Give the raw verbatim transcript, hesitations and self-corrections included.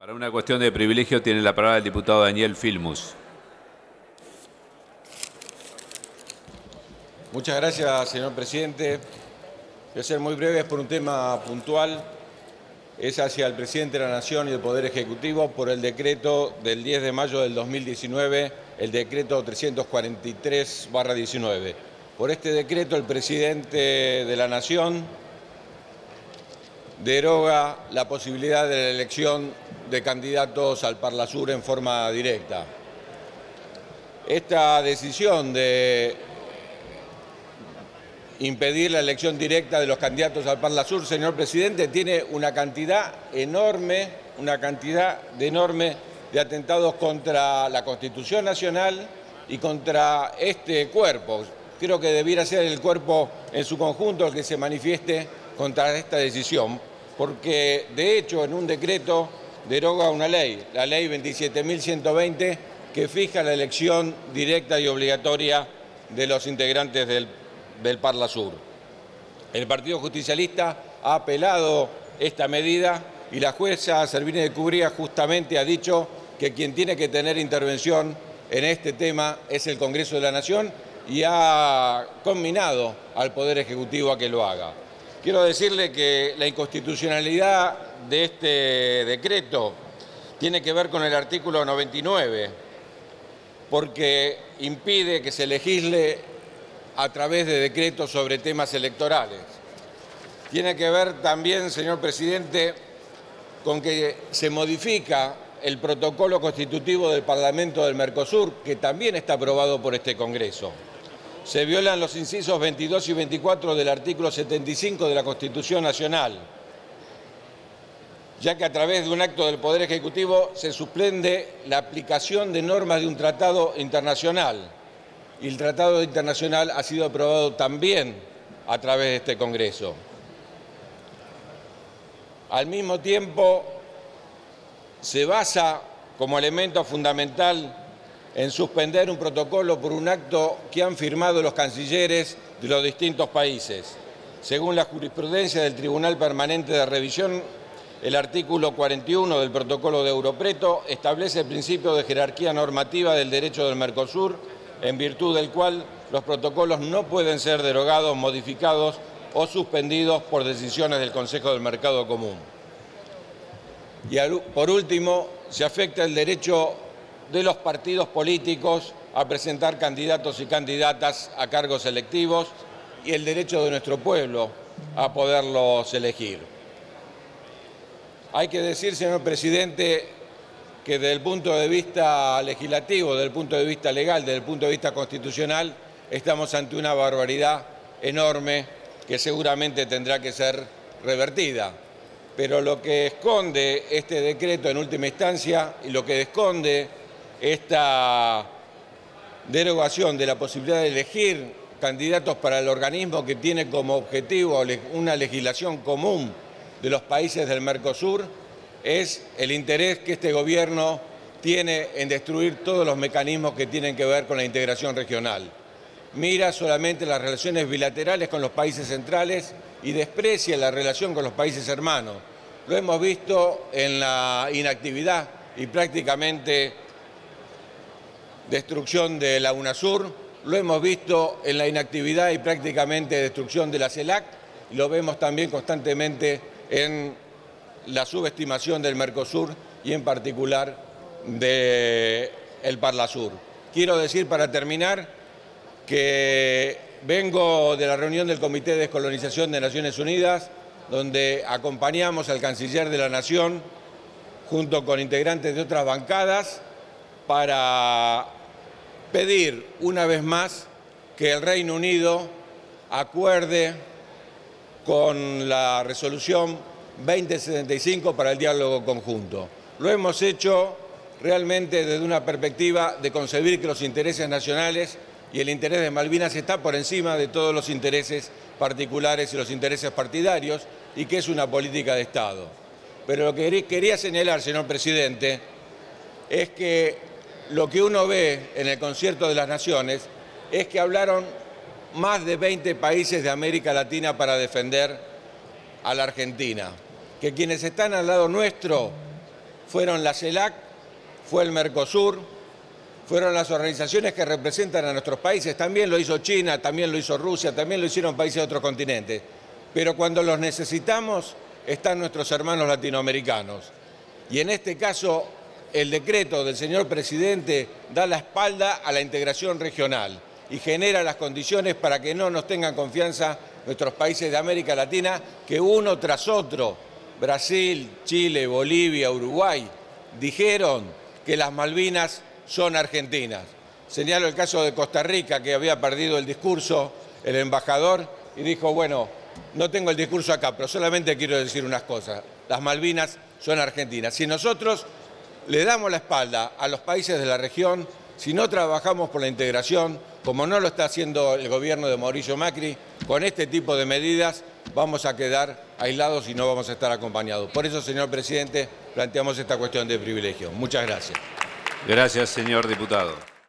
Para una cuestión de privilegio tiene la palabra el diputado Daniel Filmus. Muchas gracias, señor presidente. Voy a ser muy breve, es por un tema puntual. Es hacia el presidente de la Nación y el Poder Ejecutivo por el decreto del diez de mayo del dos mil diecinueve, el decreto trescientos cuarenta y tres barra diecinueve. Por este decreto, el presidente de la Nación deroga la posibilidad de la elección de candidatos al Parlasur en forma directa. Esta decisión de impedir la elección directa de los candidatos al Parlasur, señor presidente, tiene una cantidad enorme, una cantidad de enorme de atentados contra la Constitución Nacional y contra este cuerpo. Creo que debiera ser el cuerpo en su conjunto el que se manifieste contra esta decisión, porque de hecho en un decreto deroga una ley, la ley veintisiete mil ciento veinte, que fija la elección directa y obligatoria de los integrantes del, del Parlasur. El Partido Justicialista ha apelado esta medida y la jueza Servini de Cubría justamente ha dicho que quien tiene que tener intervención en este tema es el Congreso de la Nación y ha conminado al Poder Ejecutivo a que lo haga. Quiero decirle que la inconstitucionalidad de este decreto tiene que ver con el artículo noventa y nueve, porque impide que se legisle a través de decretos sobre temas electorales. Tiene que ver también, señor presidente, con que se modifica el protocolo constitutivo del Parlamento del Mercosur, que también está aprobado por este Congreso. Se violan los incisos veintidós y veinticuatro del artículo setenta y cinco de la Constitución Nacional, ya que a través de un acto del Poder Ejecutivo se suspende la aplicación de normas de un tratado internacional. Y el tratado internacional ha sido aprobado también a través de este Congreso. Al mismo tiempo, se basa como elemento fundamental en suspender un protocolo por un acto que han firmado los cancilleres de los distintos países. Según la jurisprudencia del Tribunal Permanente de Revisión, el artículo cuarenta y uno del protocolo de Europreto establece el principio de jerarquía normativa del derecho del Mercosur, en virtud del cual los protocolos no pueden ser derogados, modificados o suspendidos por decisiones del Consejo del Mercado Común. Y por último, se afecta el derecho de los partidos políticos a presentar candidatos y candidatas a cargos electivos y el derecho de nuestro pueblo a poderlos elegir. Hay que decir, señor presidente, que desde el punto de vista legislativo, desde el punto de vista legal, desde el punto de vista constitucional, estamos ante una barbaridad enorme que seguramente tendrá que ser revertida. Pero lo que esconde este decreto en última instancia y lo que esconde esta derogación de la posibilidad de elegir candidatos para el organismo que tiene como objetivo una legislación común de los países del Mercosur es el interés que este gobierno tiene en destruir todos los mecanismos que tienen que ver con la integración regional. Mira solamente las relaciones bilaterales con los países centrales y desprecia la relación con los países hermanos. Lo hemos visto en la inactividad y prácticamente destrucción de la UNASUR, lo hemos visto en la inactividad y prácticamente destrucción de la CELAC, y lo vemos también constantemente en la subestimación del Mercosur y en particular del Parlasur. Quiero decir para terminar que vengo de la reunión del Comité de Descolonización de Naciones Unidas, donde acompañamos al canciller de la Nación junto con integrantes de otras bancadas para pedir una vez más que el Reino Unido acuerde con la resolución veinte setenta y cinco para el diálogo conjunto. Lo hemos hecho realmente desde una perspectiva de concebir que los intereses nacionales y el interés de Malvinas está por encima de todos los intereses particulares y los intereses partidarios y que es una política de Estado. Pero lo que quería señalar, señor presidente, es que lo que uno ve en el Concierto de las Naciones es que hablaron más de veinte países de América Latina para defender a la Argentina, que quienes están al lado nuestro fueron la CELAC, fue el Mercosur, fueron las organizaciones que representan a nuestros países. También lo hizo China, también lo hizo Rusia, también lo hicieron países de otros continentes. Pero cuando los necesitamos, están nuestros hermanos latinoamericanos. Y en este caso, el decreto del señor presidente da la espalda a la integración regional y genera las condiciones para que no nos tengan confianza nuestros países de América Latina, que uno tras otro, Brasil, Chile, Bolivia, Uruguay, dijeron que las Malvinas son argentinas. Señalo el caso de Costa Rica, que había perdido el discurso el embajador y dijo, bueno, no tengo el discurso acá, pero solamente quiero decir unas cosas. Las Malvinas son argentinas. Si nosotros le damos la espalda a los países de la región, si no trabajamos por la integración, como no lo está haciendo el gobierno de Mauricio Macri, con este tipo de medidas vamos a quedar aislados y no vamos a estar acompañados. Por eso, señor presidente, planteamos esta cuestión de privilegio. Muchas gracias. Gracias, señor diputado.